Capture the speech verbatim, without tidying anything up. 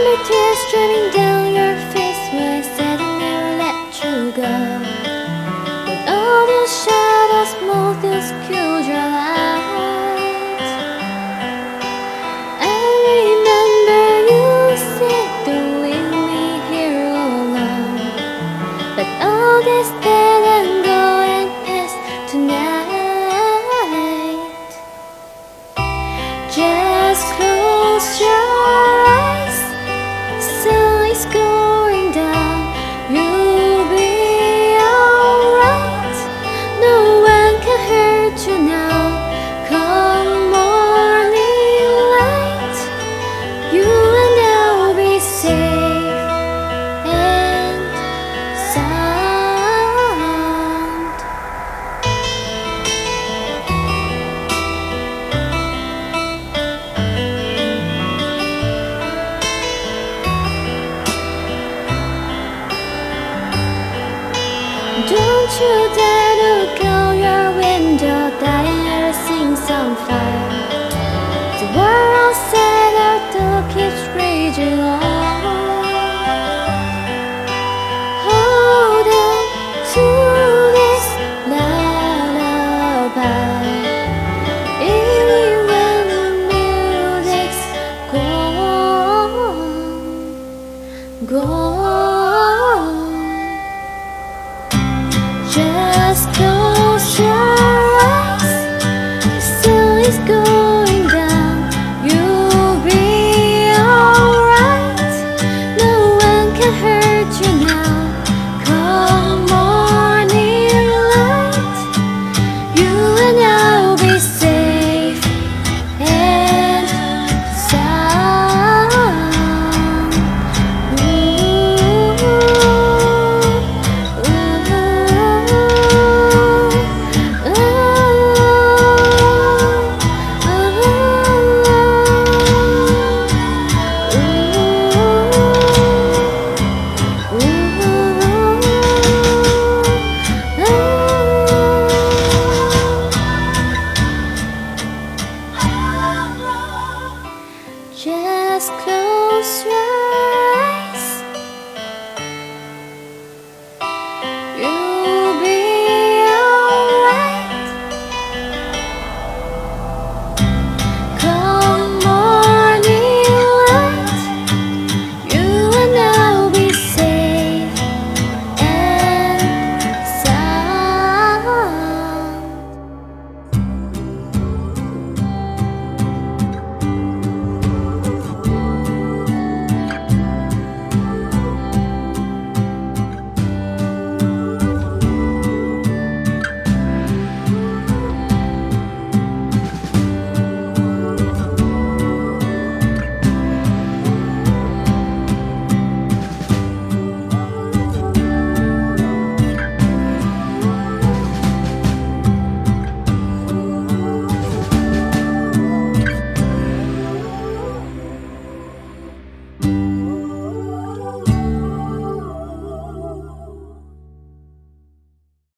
tears streaming down your face when I said I'd never let you go. But all those shadows mold those cool your eyes. I remember you said don't leave me here alone, but all this dead and going past tonight. Just close your eyes, sun is going down, you'll be alright. No one can hurt you now. Come morning light, you and I'll be safe and sound. Don't you dare look out your window, dying everything's on fire. The world outside our door keeps raging on. Hold on to this lullaby, even when the music's gone, gone.